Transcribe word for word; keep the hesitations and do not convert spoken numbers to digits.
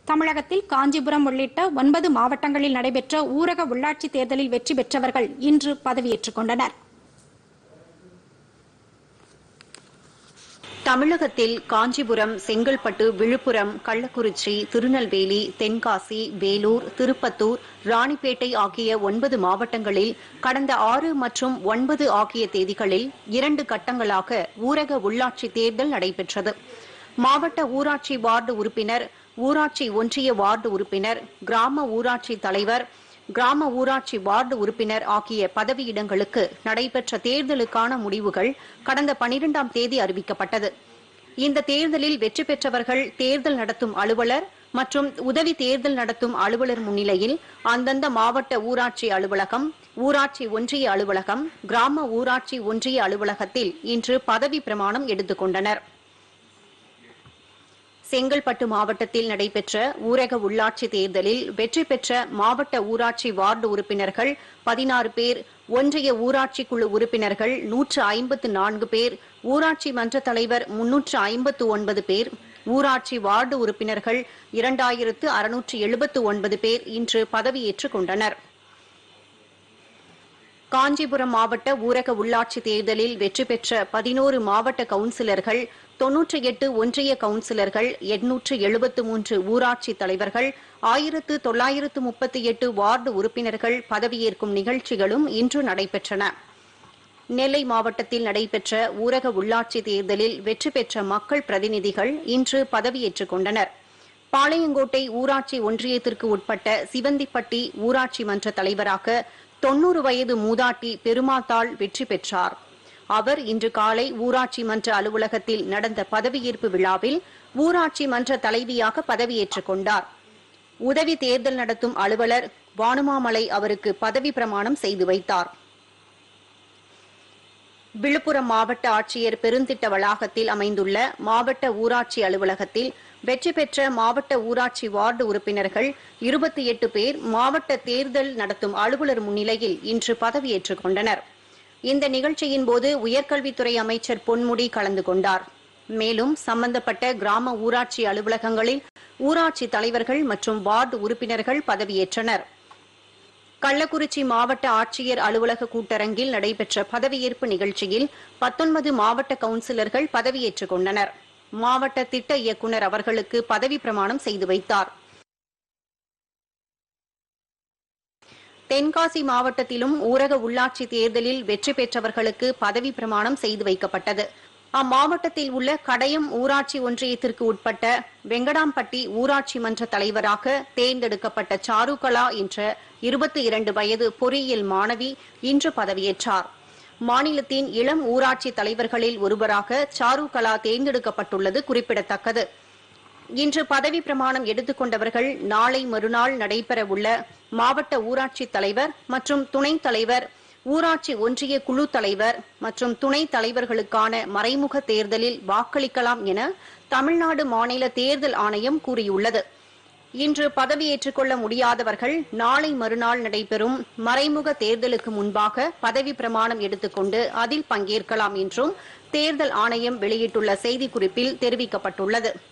தமிழகத்தில் காஞ்சிபுரம் உள்ளிட்ட ஒன்பது மாவட்டங்களில் நடைபெற்ற ஊரக உள்ளாட்சி தேர்தலில் வெற்றி பெற்றவர்கள் இன்று பதவியேற்றுக் கொண்டனர். தமிழகத்தில் காஞ்சிபுரம், செங்கல்பட்டு, விழுப்புரம், கள்ளக்குறிச்சி, திருநெல்வேலி, தென்காசி, வேலூர், திருப்பத்தூர், ராணிப்பேட்டை ஆகிய ஒன்பது மாவட்டங்களில் கடந்த ஆறு மற்றும் ஒன்பது ஆகிய தேதிகளில் இரண்டு கட்டங்களாக ஊரக உள்ளாட்சி தேர்தல் நடைபெற்றது. மாவட்ட ஊராட்சி வார்டு உறுப்பினர், ஊராட்சி ஒன்றிய வார்டு உறுப்பினர், கிராம ஊராட்சி தலைவர், கிராம ஊராட்சி வார்டு உறுப்பினர் ஆகிய பதவியிடங்களுக்கு நடைபெற்ற தேர்தலுக்கான முடிவுகள் கடந்த பனிரெண்டாம் தேதி அறிவிக்கப்பட்டது. இந்த தேர்தலில் வெற்றி பெற்றவர்கள் தேர்தல் நடத்தும் அலுவலர் மற்றும் உதவி தேர்தல் நடத்தும் அலுவலர் முன்னிலையில் அந்தந்த மாவட்ட ஊராட்சி அலுவலகம், ஊராட்சி ஒன்றிய அலுவலகம், கிராம ஊராட்சி ஒன்றிய அலுவலகத்தில் இன்று பதவி பிரமாணம் எடுத்துக் கொண்டனர். செங்கல்பட்டு மாவட்டத்தில் நடைபெற்ற ஊரக உள்ளாட்சி தேர்தலில் வெற்றி பெற்ற மாவட்ட ஊராட்சி வார்டு உறுப்பினர்கள் பதினாறு பேர், ஒன்றிய ஊராட்சி குழு உறுப்பினர்கள் நூற்று ஐம்பத்து நான்கு பேர், ஊராட்சி மன்ற தலைவர் முன்னூற்று ஐம்பத்து ஒன்பது பேர், ஊராட்சி வார்டு உறுப்பினர்கள் இரண்டாயிரத்து அறுநூற்று எழுபத்து ஒன்பது பேர் இன்று பதவியேற்றுக் கொண்டனர். காஞ்சிபுரம் மாவட்ட ஊரக உள்ளாட்சி தேர்தலில் வெற்றி பெற்ற பதினோரு மாவட்ட கவுன்சிலர்கள், தொன்னூற்றி எட்டு ஒன்றிய கவுன்சிலர்கள், எண்ணூற்று எழுபத்து மூன்று ஊராட்சி தலைவர்கள், ஆயிரத்து தொள்ளாயிரத்து முப்பத்தி எட்டு வார்டு உறுப்பினர்கள் பதவியேற்கும் நிகழ்ச்சிகளும் இன்று நடைபெற்றன. நெல்லை மாவட்டத்தில் நடைபெற்ற ஊரக உள்ளாட்சி தேர்தலில் வெற்றி பெற்ற மக்கள் பிரதிநிதிகள் இன்று பதவியேற்றுக் கொண்டனர். பாளையங்கோட்டை ஊராட்சி ஒன்றியத்திற்கு உட்பட்ட சிவந்திப்பட்டி ஊராட்சி மன்ற தலைவராக தொன்னூறு வயது மூதாட்டி பெருமாத்தாள் வெற்றி பெற்றார். அவர் இன்று காலை ஊராட்சி மன்ற அலுவலகத்தில் நடந்த பதவியேற்பு விழாவில் ஊராட்சி மன்ற தலைவியாக பதவியேற்றுக் கொண்டார். உதவி தேர்தல் நடத்தும் அலுவலர் வானுமாமலை அவருக்கு பதவி பிரமாணம் செய்து வைத்தார். விழுப்புரம் மாவட்ட ஆட்சியர் பெருந்திட்ட வளாகத்தில் அமைந்துள்ள மாவட்ட ஊராட்சி அலுவலகத்தில் வெற்றி பெற்ற மாவட்ட ஊராட்சி வார்டு உறுப்பினர்கள் இருபத்தி எட்டு பேர் மாவட்ட தேர்தல் நடத்தும் அலுவலர் முன்னிலையில் இன்று பதவியேற்றுக் கொண்டனர். இந்த நிகழ்ச்சியின் போது உயர்கல்வித்துறை அமைச்சர் பொன்முடி கலந்து கொண்டார். மேலும் சம்பந்தப்பட்ட கிராம ஊராட்சி அலுவலகங்களில் ஊராட்சி தலைவர்கள் மற்றும் வார்டு உறுப்பினர்கள் பதவியேற்றனர். கள்ளக்குறிச்சி மாவட்ட ஆட்சியர் அலுவலக கூட்டரங்கில் நடைபெற்ற பதவியேற்பு நிகழ்ச்சியில் பத்தொன்பது மாவட்ட கவுன்சிலர்கள் பதவியேற்றுக் கொண்டனர். மாவட்ட திட்ட இயக்குநர் அவர்களுக்கு பதவி பிரமாணம் செய்து வைத்தார். தென்காசி மாவட்டத்திலும் ஊரக உள்ளாட்சி தேர்தலில் வெற்றி பெற்றவர்களுக்கு பதவி பிரமாணம் செய்து வைக்கப்பட்டது. அம்மாவட்டத்தில் உள்ள கடையம் ஊராட்சி ஒன்றியத்திற்கு உட்பட்ட வெங்கடாம்பட்டி ஊராட்சி மன்ற தலைவராக தேர்ந்தெடுக்கப்பட்ட சாருகலா என்ற இருபத்தி இரண்டு வயது பொறியியல் மாணவி இன்று பதவியேற்றார். மாநிலத்தின் இளம் ஊராட்சி தலைவர்களில் ஒருவராக சாருகலா தேர்ந்தெடுக்கப்பட்டுள்ளது குறிப்பிடத்தக்கது. இன்று பதவி பிரமாணம் எடுத்துக் கொண்டவர்கள் நாளை மறுநாள் நடைபெறவுள்ள மாவட்ட ஊராட்சி தலைவர் மற்றும் துணைத் தலைவர், ஊராட்சி ஒன்றிய குழு தலைவர் மற்றும் துணைத் தலைவர்களுக்கான மறைமுக தேர்தலில் வாக்களிக்கலாம் என தமிழ்நாடு மாநில தேர்தல் ஆணையம் கூறியுள்ளது. இன்று பதவியேற்றுக் கொள்ள முடியாதவர்கள் நாளை மறுநாள் நடைபெறும் மறைமுக தேர்தலுக்கு முன்பாக பதவி பிரமாணம் எடுத்துக்கொண்டு அதில் பங்கேற்கலாம் என்றும் தேர்தல் ஆணையம் வெளியிட்டுள்ள செய்திக்குறிப்பில் தெரிவிக்கப்பட்டுள்ளது.